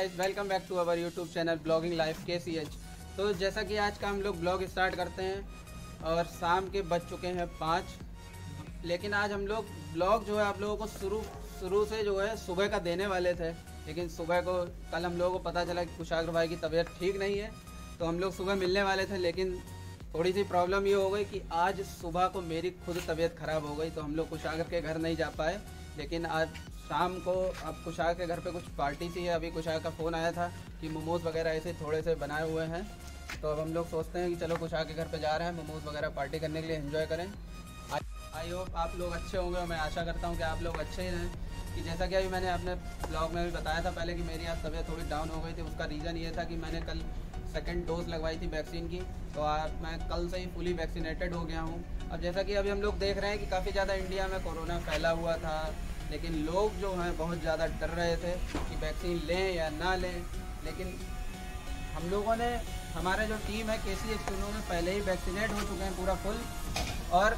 Guys, welcome back to our YouTube channel vlogging life KCH। तो जैसा कि आज का हम लोग ब्लॉग स्टार्ट करते हैं और शाम के बज चुके हैं 5। लेकिन आज हम लोग ब्लॉग जो है आप लोगों को शुरू से जो है सुबह का देने वाले थे, लेकिन सुबह को कल हम लोगों को पता चला कि कुशाग्र भाई की तबीयत ठीक नहीं है, तो हम लोग सुबह मिलने वाले थे। लेकिन थोड़ी सी प्रॉब्लम ये हो गई कि आज सुबह को मेरी खुद तबीयत ख़राब हो गई, तो हम लोग कुशाग्र के घर नहीं जा पाए। लेकिन आज शाम को अब कुशाग्र के घर पे कुछ पार्टी सी है। अभी कुशाग्र का फ़ोन आया था कि मोमोज़ वगैरह ऐसे थोड़े से बनाए हुए हैं, तो अब हम लोग सोचते हैं कि चलो कुशाग्र के घर पे जा रहे हैं मोमोज़ वगैरह पार्टी करने के लिए, एंजॉय करें। आई होप आप लोग अच्छे होंगे और मैं आशा करता हूँ कि आप लोग अच्छे ही रहें। कि जैसा कि अभी मैंने अपने ब्लॉग में भी बताया था पहले कि मेरी आज तबीयत थोड़ी डाउन हो गई थी। उसका रीज़न ये था कि मैंने कल सेकंड डोज लगवाई थी वैक्सीन की, तो आज मैं कल से ही फुली वैक्सीनेटेड हो गया हूँ। अब जैसा कि अभी हम लोग देख रहे हैं कि काफ़ी ज़्यादा इंडिया में कोरोना फैला हुआ था, लेकिन लोग जो हैं बहुत ज़्यादा डर रहे थे कि वैक्सीन लें या ना लें। लेकिन हम लोगों ने, हमारे जो टीम है KCH, उन्होंने पहले ही वैक्सीनेट हो चुके हैं पूरा फुल, और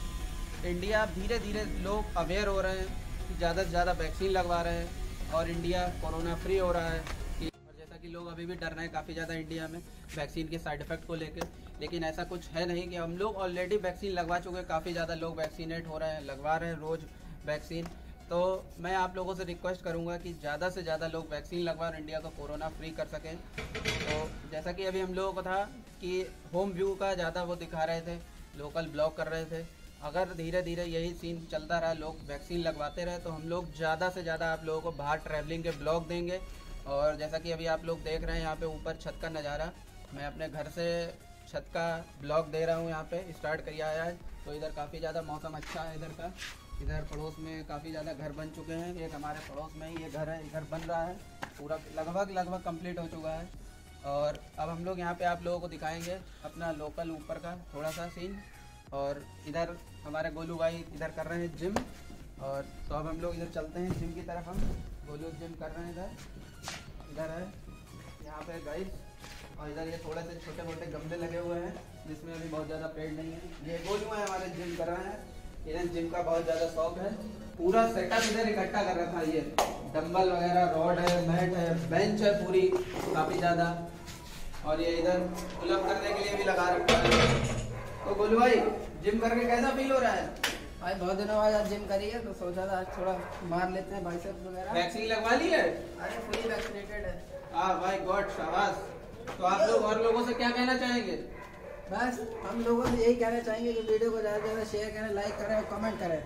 इंडिया धीरे धीरे लोग अवेयर हो रहे हैं कि ज़्यादा से ज़्यादा वैक्सीन लगवा रहे हैं और इंडिया कोरोना फ्री हो रहा है। और जैसा कि लोग अभी भी डर रहे हैं काफ़ी ज़्यादा इंडिया में वैक्सीन के साइड इफ़ेक्ट को लेकर, लेकिन ऐसा कुछ है नहीं कि हम लोग ऑलरेडी वैक्सीन लगवा चुके हैं। काफ़ी ज़्यादा लोग वैक्सीनेट हो रहे हैं, लगवा रहे हैं रोज़ वैक्सीन। तो मैं आप लोगों से रिक्वेस्ट करूंगा कि ज़्यादा से ज़्यादा लोग वैक्सीन लगवाएं और इंडिया को कोरोना फ्री कर सकें। तो जैसा कि अभी हम लोगों को था कि होम व्यू का ज़्यादा वो दिखा रहे थे, लोकल ब्लॉग कर रहे थे। अगर धीरे धीरे यही सीन चलता रहा, लोग वैक्सीन लगवाते रहे, तो हम लोग ज़्यादा से ज़्यादा आप लोगों को बाहर ट्रैवलिंग के ब्लॉग देंगे। और जैसा कि अभी आप लोग देख रहे हैं यहाँ पे ऊपर छत का नज़ारा, मैं अपने घर से छत का ब्लॉग दे रहा हूँ। यहाँ पे स्टार्ट किया है आज, तो इधर काफ़ी ज़्यादा मौसम अच्छा है। इधर का, इधर पड़ोस में काफ़ी ज़्यादा घर बन चुके हैं। एक हमारे पड़ोस में ही ये घर है, इधर बन रहा है, पूरा लगभग कंप्लीट हो चुका है। और अब हम लोग यहाँ पे आप लोगों को दिखाएंगे अपना लोकल ऊपर का थोड़ा सा सीन। और इधर हमारे गोलू भाई इधर कर रहे हैं जिम, और तो अब हम लोग इधर चलते हैं जिम की तरफ। हम गोलू जिम कर रहे हैं, इधर है यहाँ पे गाइस। और इधर ये थोड़े से छोटे मोटे गमले लगे हुए हैं जिसमें अभी बहुत ज़्यादा पेड़ नहीं है। ये गोलू है हमारे जिम कर रहे हैं, इन्हें जिम का बहुत ज़्यादा शौक है। पूरा सेटअप इधर इकट्ठा कर रखा है, ये डंबल वगैरह, रॉड है, मैट है, बेंच है पूरी काफ़ी ज़्यादा, और ये इधर पुलअप करने के लिए भी लगा रखा है। तो गोलू भाई जिम करके कैसा फील हो रहा है? भाई बहुत दिनों बाद आज जिम करी है, तो सोचा था आज थोड़ा मार लेते हैं बाइसेप्स वगैरह। वैक्सीन लगवा ली है? अरे फुली वैक्सीनेटेड है। हाँ भाई गॉड, शाबाश। तो आप लोग और लोगों से क्या कहना चाहेंगे? बस हम लोगों से यही कहना चाहेंगे कि वीडियो को ज़्यादा से ज़्यादा शेयर करें, लाइक करें और कमेंट करें।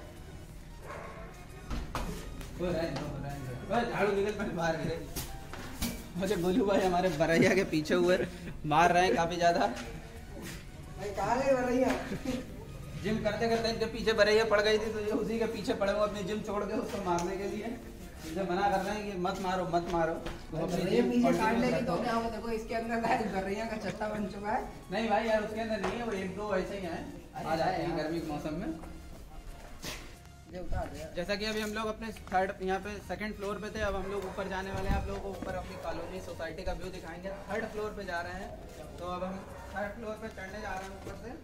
झाड़ू निकल बाहर गिरे। मुझे गोलू भाई हमारे बरैया के पीछे हुए मार रहे हैं काफ़ी ज़्यादा। भाई कहाँ गए बरैया? जिम करते करते इनके पीछे बरैया पड़ गई थी, तो ये उसी के पीछे पड़े हुए अपनी जिम छोड़ के उसको मारने के लिए। इसे मना कर रहे हैं कि मत मारो मत मारो। तो ये पीछे काट लेगी तो क्या होगा? देखो इसके अंदर बरैया का चट्टा बन चुका है। नहीं भाई यार, उसके अंदर नहीं है, वो एक दो ऐसे ही हैं, आ जाते हैं गर्मी के मौसम में। जैसा कि अभी हम लोग अपने थर्ड यहाँ पे सेकंड फ्लोर पे थे, अब हम लोग ऊपर जाने वाले हैं। आप लोगों को ऊपर अपनी कॉलोनी सोसाइटी का व्यू दिखाएंगे। थर्ड फ्लोर पे जा रहे हैं, तो अब हम थर्ड फ्लोर पे चढ़ने जा रहे हैं ऊपर से।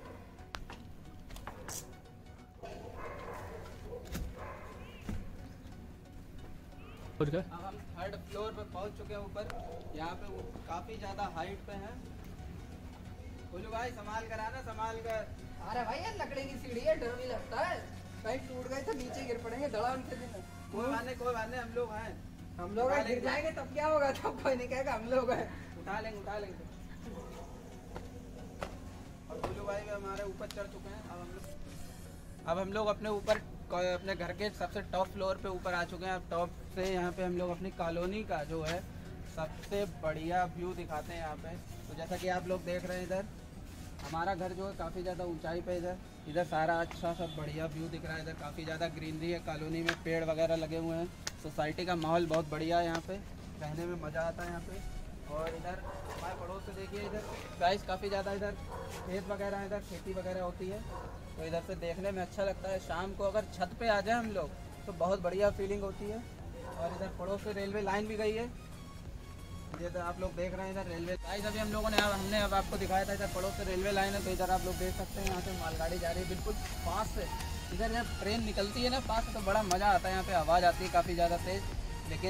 अब हम थर्ड फ्लोर पे पहुंच चुके हैं ऊपर। यहाँ पे काफी ज्यादा हाइट पे है। बोलू भाई संभाल कर आना, संभाल कर। अरे भाई ये लकड़ी की सीढ़ी है, डर भी लगता है, कहीं टूट गए तो नीचे गिर पड़ेंगे धड़ाम से। कोई बात नहीं, हम लोग हैं। हम लोग गिर जाएंगे तब क्या होगा? तब कोई नहीं कहेगा हम लोग हैं। उठा लेंगे। और गोलू भाई भी हमारे ऊपर चढ़ चुके हैं। अब हम लोग अपने ऊपर अपने घर के सबसे टॉप फ्लोर पे ऊपर आ चुके हैं। अब टॉप से यहाँ पे हम लोग अपनी कॉलोनी का जो है सबसे बढ़िया व्यू दिखाते हैं यहाँ पे। तो जैसा कि आप लोग देख रहे हैं, इधर हमारा घर जो है काफ़ी ज़्यादा ऊंचाई पे, इधर सारा अच्छा सब बढ़िया व्यू दिख रहा है। इधर काफ़ी ज़्यादा ग्रीनरी है, कॉलोनी में पेड़ वगैरह लगे हुए हैं। सोसाइटी का माहौल बहुत बढ़िया है, यहाँ पे रहने में मज़ा आता है यहाँ पे। और इधर हमारे पड़ोस से देखिए, इधर गाइस काफ़ी ज़्यादा इधर खेत वगैरह है, इधर खेती वगैरह होती है, तो इधर से देखने में अच्छा लगता है। शाम को अगर छत पे आ जाए हम लोग तो बहुत बढ़िया फीलिंग होती है। और इधर पड़ोस से रेलवे लाइन भी गई है, इधर आप लोग देख रहे हैं। इधर रेलवे गाइस अभी हमने अब आपको दिखाया था, इधर पड़ोस से रेलवे लाइन है, तो इधर आप लोग देख सकते हैं। यहाँ से मालगाड़ी जा रही है बिल्कुल पास से। इधर जब ट्रेन निकलती है ना पास से, तो बड़ा मज़ा आता है। यहाँ पे आवाज़ आती है काफ़ी ज़्यादा तेज़, लेकिन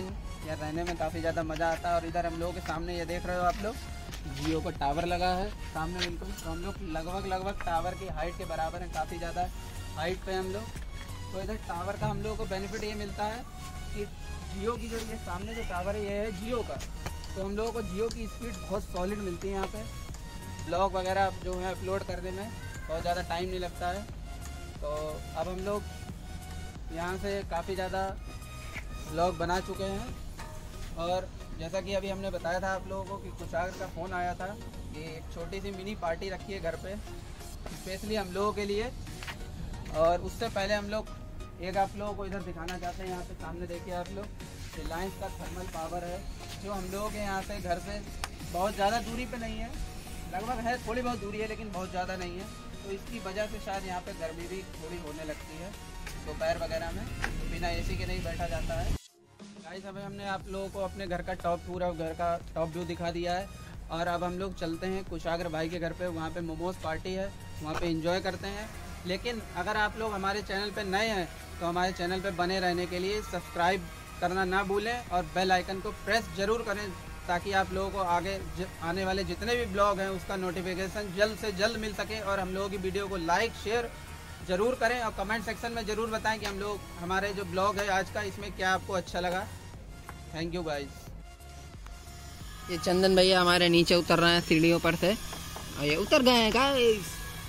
यहाँ रहने में काफ़ी ज़्यादा मज़ा आता है। और इधर हम लोगों के सामने ये देख रहे हो आप लोग, जियो का टावर लगा है सामने बिल्कुल। तो हम लोग लगभग टावर की हाइट के बराबर हैं, काफ़ी ज़्यादा हाइट पे हम लोग। तो इधर टावर का हम लोगों को बेनिफिट ये मिलता है कि जियो की जो ये सामने जो टावर है ये है जियो का, तो हम लोगों को जियो की स्पीड बहुत सॉलिड मिलती है यहाँ पे। ब्लॉग वगैरह जो है अपलोड करने में बहुत ज़्यादा टाइम नहीं लगता है। तो अब हम लोग यहाँ से काफ़ी ज़्यादा ब्लॉग बना चुके हैं। और जैसा कि अभी हमने बताया था आप लोगों को कि कुशागर का फ़ोन आया था कि एक छोटी सी मिनी पार्टी रखी है घर पे स्पेशली हम लोगों के लिए। और उससे पहले हम लोग एक आप लोगों को इधर दिखाना चाहते हैं। यहाँ पे सामने देखिए आप लोग, रिलायंस का थर्मल पावर है जो हम लोगों के यहाँ से घर से बहुत ज़्यादा दूरी पे नहीं है, लगभग है थोड़ी बहुत दूरी है लेकिन बहुत ज़्यादा नहीं है। तो इसकी वजह से शायद यहाँ पे गर्मी भी थोड़ी होने लगती है दोपहर वगैरह में, तो बिना एसी के नहीं बैठा जाता है। गाइस अभी हमने आप लोगों को अपने घर का पूरा घर का टॉप व्यू दिखा दिया है। और अब हम लोग चलते हैं कुशागर भाई के घर पे, वहाँ पे मोमोज पार्टी है, वहाँ पे एंजॉय करते हैं। लेकिन अगर आप लोग हमारे चैनल पे नए हैं तो हमारे चैनल पे बने रहने के लिए सब्सक्राइब करना ना भूलें और बेल आइकन को प्रेस ज़रूर करें ताकि आप लोगों को आगे आने वाले जितने भी ब्लॉग हैं उसका नोटिफिकेशन जल्द से जल्द मिल सके। और हम लोगों की वीडियो को लाइक शेयर ज़रूर करें और कमेंट सेक्शन में ज़रूर बताएं कि हम लोग हमारे जो ब्लॉग है आज का इसमें क्या आपको अच्छा लगा। Thank you guys. ये चंदन भैया हमारे नीचे उतर रहे हैं सीढ़ियों पर से, और ये उतर गए हैं गाइस।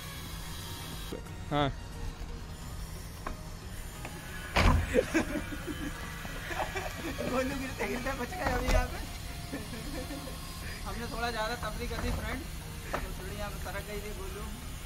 हाँ गोलू गिरते गिरते बच गए अभी यहाँ पे। हमने थोड़ा ज़्यादा तफरी कर दी फ्रेंड, तो थोड़ी यहाँ पे सरक गई थी गोलू।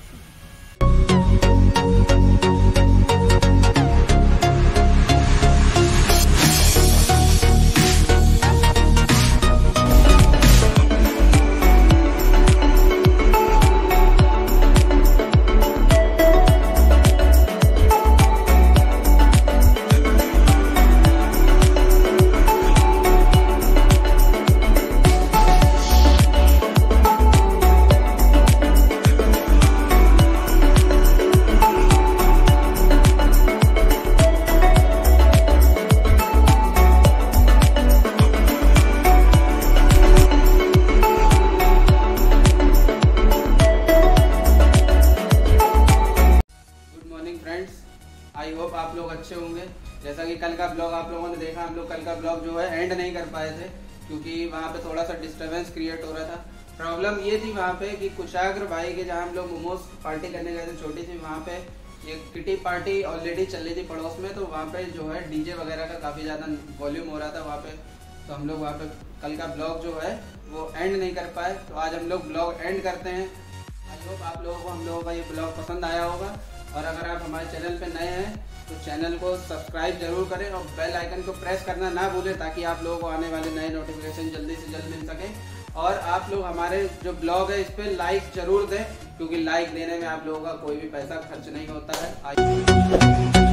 आई होप आप लोग अच्छे होंगे। जैसा कि कल का ब्लॉग आप लोगों ने देखा, हम लोग कल का ब्लॉग जो है एंड नहीं कर पाए थे क्योंकि वहाँ पे थोड़ा सा डिस्टर्बेंस क्रिएट हो रहा था। प्रॉब्लम ये थी वहाँ पे कि कुशागर भाई के जहाँ हम लोग मोमोज पार्टी करने गए थे छोटी सी, वहाँ पे ये किटी पार्टी ऑलरेडी चल रही थी पड़ोस में, तो वहाँ पे जो है डीजे वगैरह का काफ़ी ज़्यादा वॉल्यूम हो रहा था वहाँ पे। तो हम लोग वहाँ पे कल का ब्लॉग जो है वो एंड नहीं कर पाए, तो आज हम लोग ब्लॉग एंड करते हैं। आई होप आप लोगों को हम लोगों का ये ब्लॉग पसंद आया होगा। और अगर आप हमारे चैनल पे नए हैं तो चैनल को सब्सक्राइब जरूर करें और बेल आइकन को प्रेस करना ना भूलें ताकि आप लोगों को आने वाले नए नोटिफिकेशन जल्दी से जल्द मिल सके। और आप लोग हमारे जो ब्लॉग है इस पर लाइक जरूर दें क्योंकि लाइक देने में आप लोगों का कोई भी पैसा खर्च नहीं होता है।